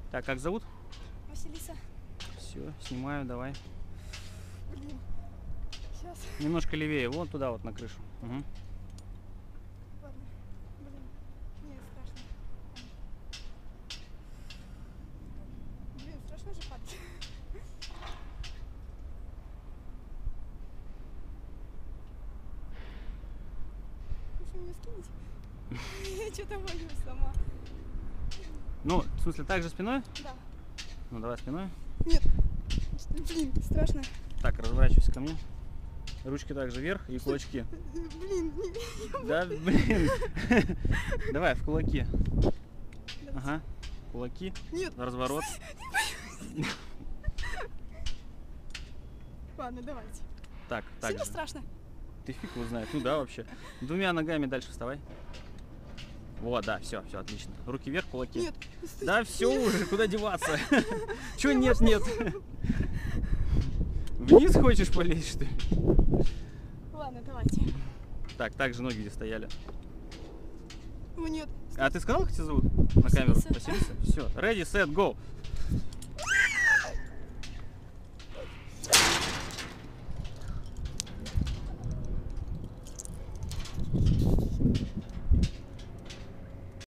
Так, как зовут? Василиса. Все, снимаю, давай. Блин. Сейчас. Немножко левее, вон туда вот на крышу. Угу. Ладно. Блин. Нет, страшно. Блин, страшно же падать. Вы меня скинете? Я что-то боюсь сама. Ну, в смысле, так же спиной? Да. Ну, давай спиной. Нет. Блин, страшно. Так, разворачивайся ко мне. Ручки также вверх и кулачки. Блин, Да, блин. Давай, в кулаки. Ага, кулаки. Нет. Разворот. Ладно, давайте. Так, так Сильно же. страшно? Ты фиг его знает. Ну да, вообще. Двумя ногами дальше вставай. Вот, да, все, все, отлично. Руки вверх, кулаки. Нет. Да все уже, куда деваться? Че нет, нет? Вниз хочешь полезть, что ли? Ладно, давайте. Так же ноги где стояли. О, нет. А ты сказал, как тебя зовут? На камеру. Василиса. Василиса? Все, ready, set, go.